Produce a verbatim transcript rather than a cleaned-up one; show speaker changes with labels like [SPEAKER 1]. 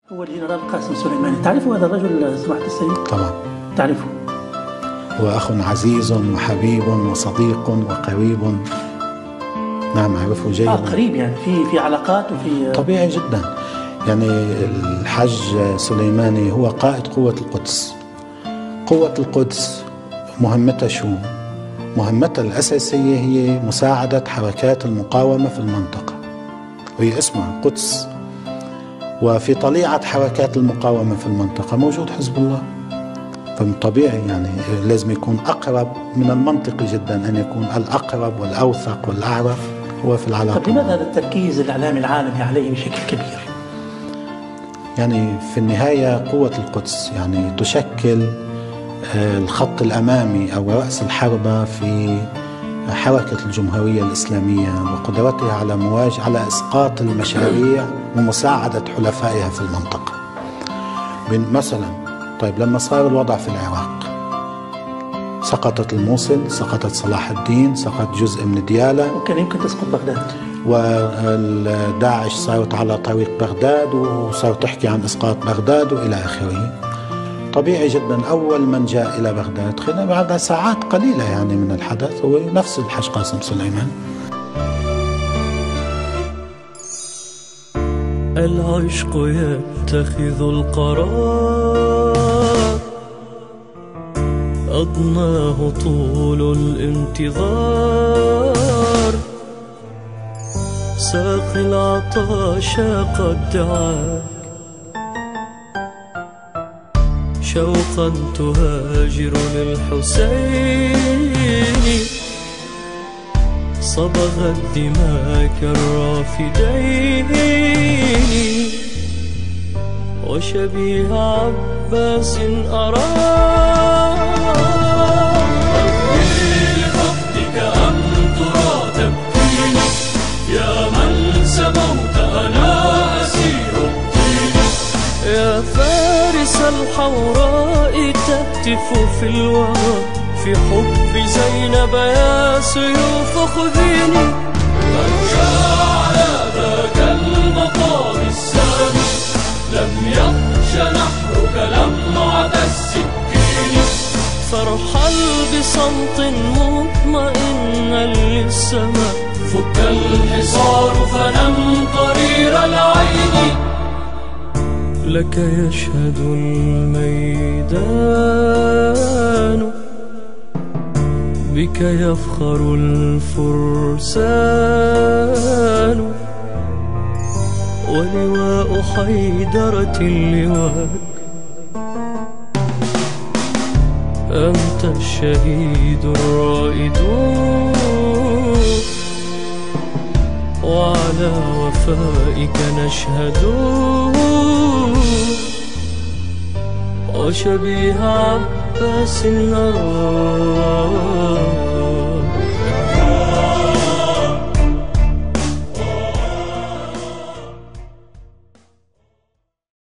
[SPEAKER 1] هو الجنرال قاسم سليماني، تعرف هذا الرجل سماحة السيد؟
[SPEAKER 2] طبعا
[SPEAKER 1] تعرفه.
[SPEAKER 2] هو أخ عزيز وحبيب وصديق وقريب. نعم أعرفه جيدا.
[SPEAKER 1] آه قريب يعني في في علاقات وفي
[SPEAKER 2] طبيعي جدا. يعني الحج سليماني هو قائد قوة القدس. قوة القدس مهمتها شو؟ مهمتها الأساسية هي مساعدة حركات المقاومة في المنطقة، وهي اسمها القدس. وفي طليعة حركات المقاومة في المنطقة موجود حزب الله، فطبيعي يعني لازم يكون أقرب من المنطقي جدا أن يكون الأقرب والأوثق والأعرف هو في العلاقة.
[SPEAKER 1] طيب لماذا هذا التركيز الإعلامي العالمي عليه بشكل كبير؟
[SPEAKER 2] يعني في النهاية قوة القدس يعني تشكل الخط الأمامي أو رأس الحربة في حركة الجمهورية الإسلامية وقدرتها على مواجهة على إسقاط المشاريع ومساعدة حلفائها في المنطقة. مثلا طيب لما صار الوضع في العراق سقطت الموصل، سقطت صلاح الدين، سقط جزء من ديالى،
[SPEAKER 1] وكان يمكن تسقط بغداد،
[SPEAKER 2] وداعش صارت على طريق بغداد وصارت تحكي عن إسقاط بغداد وإلى آخره. طبيعي جدا أول من جاء إلى بغداد خلال بعد ساعات قليلة يعني من الحدث هو نفس الحج قاسم سليمان.
[SPEAKER 3] العشق يتخذ القرار، أضناه طول الانتظار، ساقي العطاش قد دعاك، شوقا تهاجر للحسين، صبغت دماك الرافدين، وشبيه عباس أراك. لفقدك أم ترى تبكيني يا من سموت أنا أسير الطين، يا فارس الحوراء تهتف في الوغى، في حب زينب يا سيوف خذيني. من جاء على ذاك المقام السامي لم يخش نحرك لمعة السكين، فارحل بصمت مطمئنا للسماء، فك الحصار فنم قرير العين، لك يشهد الميدان، بك يفخر الفرسان، ولواء حيدرة لواء، أنت الشهيد الرائد، وعلى وفائك نشهد، وشبيه عباس النار.